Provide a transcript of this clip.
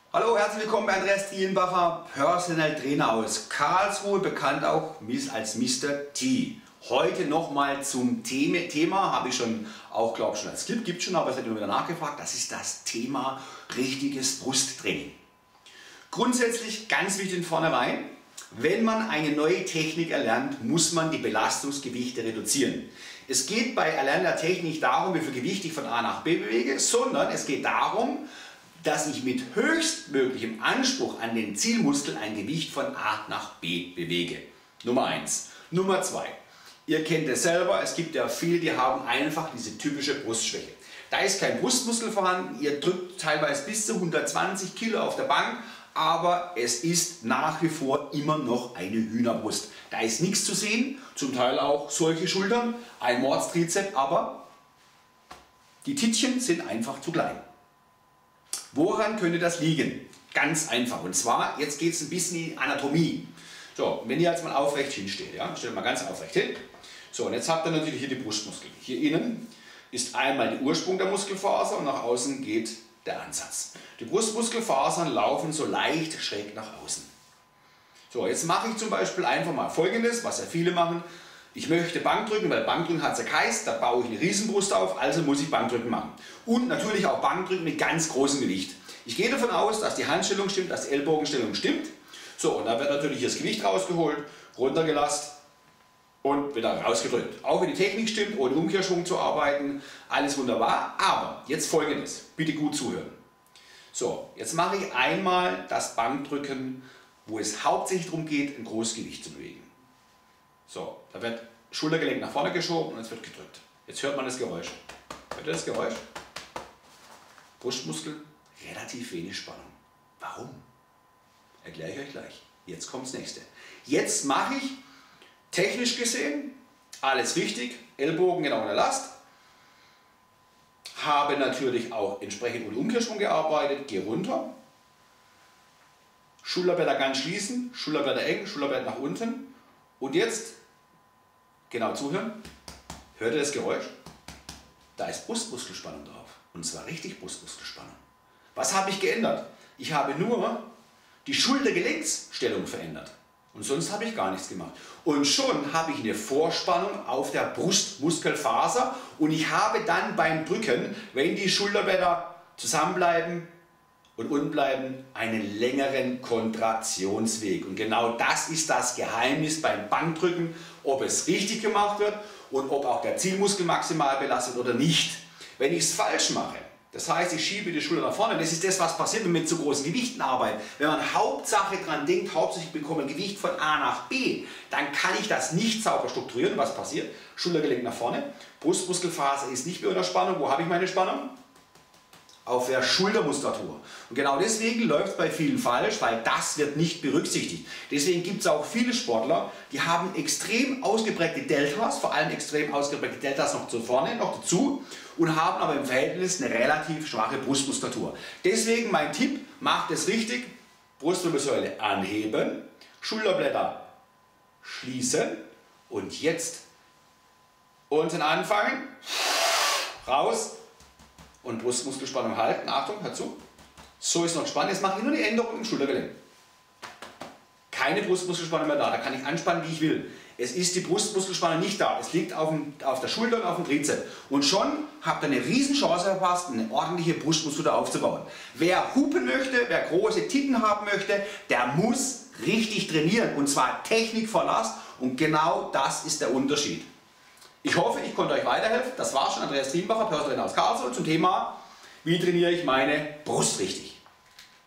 Hallo, herzlich willkommen bei Andreas Trienbacher, Personal Trainer aus Karlsruhe, bekannt auch als Mr. T. Heute nochmal zum Thema, habe ich schon auch, glaube ich, schon als Clip, gibt es schon, aber es wird immer wieder nachgefragt, das ist das Thema richtiges Brusttraining. Grundsätzlich ganz wichtig von vornherein, wenn man eine neue Technik erlernt, muss man die Belastungsgewichte reduzieren. Es geht bei Erlernen der Technik nicht darum, wie viel Gewicht ich von A nach B bewege, sondern es geht darum, dass ich mit höchstmöglichem Anspruch an den Zielmuskel ein Gewicht von A nach B bewege. Nummer 1. Nummer 2. Ihr kennt es selber, es gibt ja viele, die haben einfach diese typische Brustschwäche. Da ist kein Brustmuskel vorhanden, ihr drückt teilweise bis zu 120 Kilo auf der Bank, aber es ist nach wie vor immer noch eine Hühnerbrust. Da ist nichts zu sehen, zum Teil auch solche Schultern, ein Mordstrizeps, aber die Tittchen sind einfach zu klein. Woran könnte das liegen? Ganz einfach. Und zwar, jetzt geht es ein bisschen in die Anatomie. So, wenn ihr jetzt mal aufrecht hinsteht, ja, stellt mal ganz aufrecht hin. So, und jetzt habt ihr natürlich hier die Brustmuskeln. Hier innen ist einmal der Ursprung der Muskelfaser und nach außen geht der Ansatz. Die Brustmuskelfasern laufen so leicht schräg nach außen. So, jetzt mache ich zum Beispiel einfach mal Folgendes, was ja viele machen. Ich möchte Bankdrücken, weil Bankdrücken hat es ja geheißen, da baue ich eine Riesenbrust auf, also muss ich Bankdrücken machen. Und natürlich auch Bankdrücken mit ganz großem Gewicht. Ich gehe davon aus, dass die Handstellung stimmt, dass die Ellbogenstellung stimmt. So, und da wird natürlich das Gewicht rausgeholt, runtergelassen und wieder rausgedrückt. Auch wenn die Technik stimmt, ohne Umkehrschwung zu arbeiten, alles wunderbar. Aber jetzt Folgendes, bitte gut zuhören. So, jetzt mache ich einmal das Bankdrücken, wo es hauptsächlich darum geht, ein großes Gewicht zu bewegen. So, da wird Schultergelenk nach vorne geschoben und es wird gedrückt. Jetzt hört man das Geräusch. Hört ihr das Geräusch? Brustmuskel, relativ wenig Spannung. Warum? Erkläre ich euch gleich. Jetzt kommt das nächste. Jetzt mache ich technisch gesehen alles richtig. Ellbogen genau in der Last. Habe natürlich auch entsprechend ohne Umkehrschwung gearbeitet. Gehe runter. Schulterblätter ganz schließen. Schulterblätter eng, Schulterblätter nach unten. Und jetzt genau zuhören. Hört ihr das Geräusch? Da ist Brustmuskelspannung drauf. Und zwar richtig Brustmuskelspannung. Was habe ich geändert? Ich habe nur die Schultergelenksstellung verändert. Und sonst habe ich gar nichts gemacht. Und schon habe ich eine Vorspannung auf der Brustmuskelfaser. Und ich habe dann beim Drücken, wenn die Schulterblätter zusammenbleiben und unten bleiben, einen längeren Kontraktionsweg. Und genau das ist das Geheimnis beim Bankdrücken, ob es richtig gemacht wird und ob auch der Zielmuskel maximal belastet oder nicht. Wenn ich es falsch mache, das heißt, ich schiebe die Schulter nach vorne, das ist das, was passiert, wenn man mit so großen Gewichten arbeitet. Wenn man Hauptsache dran denkt, hauptsächlich bekomme ein Gewicht von A nach B, dann kann ich das nicht sauber strukturieren. Was passiert? Schultergelenk nach vorne, Brustmuskelfaser ist nicht mehr unter Spannung. Wo habe ich meine Spannung? Auf der Schultermuskulatur. Und genau deswegen läuft es bei vielen falsch, weil das wird nicht berücksichtigt. Deswegen gibt es auch viele Sportler, die haben extrem ausgeprägte Deltas, vor allem extrem ausgeprägte Deltas noch zu vorne, noch dazu, und haben aber im Verhältnis eine relativ schwache Brustmuskulatur. Deswegen mein Tipp, macht es richtig, Brustwirbelsäule anheben, Schulterblätter schließen und jetzt unten anfangen, raus, und Brustmuskelspannung halten. Achtung, hört zu. So ist noch spannend. Jetzt mache ich nur die Änderung im Schultergelenk. Keine Brustmuskelspannung mehr da. Da kann ich anspannen, wie ich will. Es ist die Brustmuskelspannung nicht da. Es liegt auf der Schulter und auf dem Trizeps. Und schon habt ihr eine riesen Chance verpasst, eine ordentliche Brustmuskulatur aufzubauen. Wer hupen möchte, wer große Titten haben möchte, der muss richtig trainieren. Und zwar Technikverlass. Und genau das ist der Unterschied. Ich hoffe, ich konnte euch weiterhelfen. Das war schon Andreas Trienbacher, Personal Trainer aus Karlsruhe, zum Thema, wie trainiere ich meine Brust richtig.